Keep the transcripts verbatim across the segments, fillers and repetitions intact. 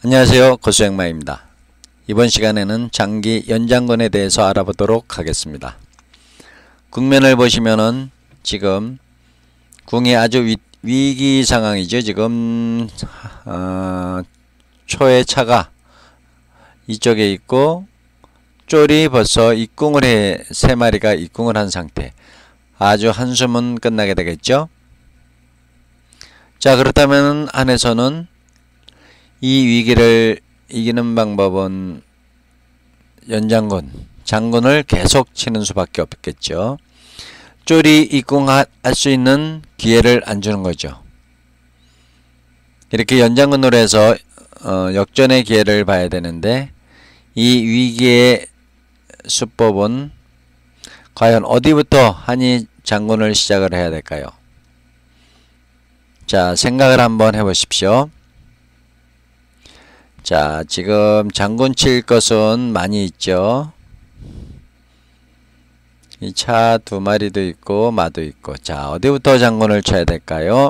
안녕하세요. 고수행마입니다. 이번 시간에는 장기 연장근에 대해서 알아보도록 하겠습니다. 국면을 보시면은 지금 궁이 아주 위, 위기 상황이죠. 지금 어, 초의 차가 이쪽에 있고 쫄이 벌써 입궁을 해, 세 마리가 입궁을 한 상태. 아주 한숨은 끝나게 되겠죠. 자, 그렇다면 안에서는 이 위기를 이기는 방법은 연장근, 장근을 계속 치는 수밖에 없겠죠. 쫄이 입궁할 수 있는 기회를 안 주는 거죠. 이렇게 연장근으로 해서 어, 역전의 기회를 봐야 되는데 이 위기의 수법은 과연 어디부터 하니 장군을 시작을 해야 될까요? 자, 생각을 한번 해보십시오. 자, 지금 장군 칠 것은 많이 있죠. 이 차 두 마리도 있고 마도 있고. 자, 어디부터 장군을 쳐야 될까요?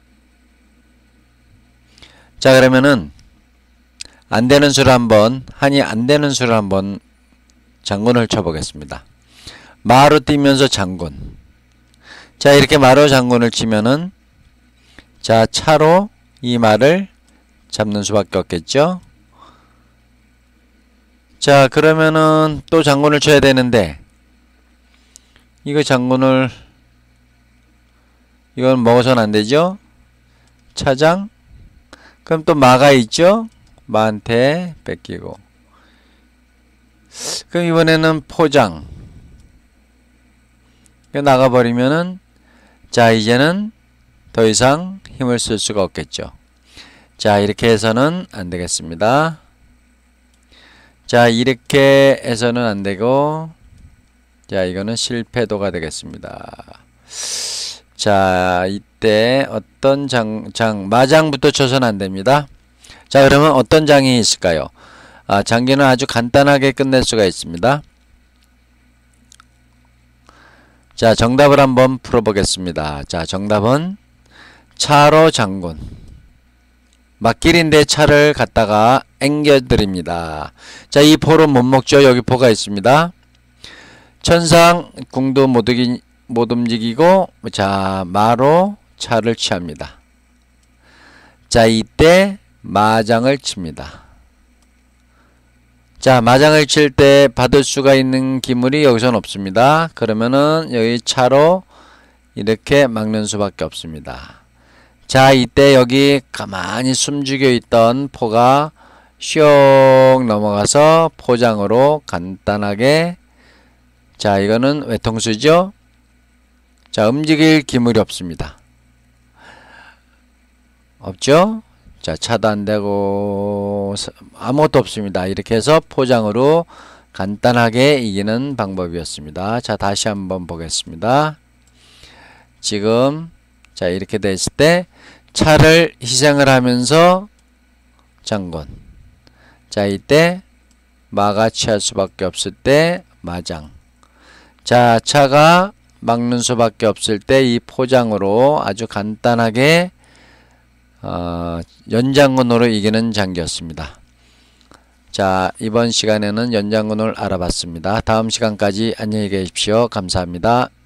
자, 그러면은 안되는 수를 한번 한이 안되는 수를 한번 장군을 쳐보겠습니다. 마로 뛰면서 장군. 자, 이렇게 마로 장군을 치면은 자, 차로 이 마를 잡는 수밖에 없겠죠. 자, 그러면은 또 장군을 쳐야 되는데 이거 장군을 이건 먹어서는 안되죠. 차장. 그럼 또 마가 있죠. 마한테 뺏기고. 그럼 이번에는 포장. 나가버리면은 자, 이제는 더 이상 힘을 쓸 수가 없겠죠. 자, 이렇게 해서는 안 되겠습니다. 자, 이렇게 해서는 안 되고, 자, 이거는 실패도가 되겠습니다. 자, 이때 어떤 장, 장, 마장부터 쳐서는 안 됩니다. 자, 그러면 어떤 장이 있을까요? 아, 장기는 아주 간단하게 끝낼 수가 있습니다. 자, 정답을 한번 풀어보겠습니다. 자, 정답은 차로 장군. 막길인데 차를 갖다가 앵겨드립니다. 자, 이 포로 못 먹죠. 여기 포가 있습니다. 천상 궁도 못, 이기, 못 움직이고 자, 마로 차를 취합니다. 자, 이때 마장을 칩니다. 자, 마장을 칠 때 받을 수가 있는 기물이 여기서는 없습니다. 그러면은 여기 차로 이렇게 막는 수밖에 없습니다. 자, 이때 여기 가만히 숨죽여 있던 포가 슉 넘어가서 포장으로 간단하게. 자, 이거는 외통수죠. 자, 움직일 기물이 없습니다. 없죠? 자, 차도 안되고 아무것도 없습니다. 이렇게 해서 포장으로 간단하게 이기는 방법이었습니다. 자, 다시 한번 보겠습니다. 지금 자, 이렇게 됐을 때 차를 희생을 하면서 장군. 자, 이때 마가 취할 수밖에 없을 때 마장. 자, 차가 막는 수밖에 없을 때 이 포장으로 아주 간단하게 어, 연장근으로 이기는 장기였습니다. 자, 이번 시간에는 연장근을 알아봤습니다. 다음 시간까지 안녕히 계십시오. 감사합니다.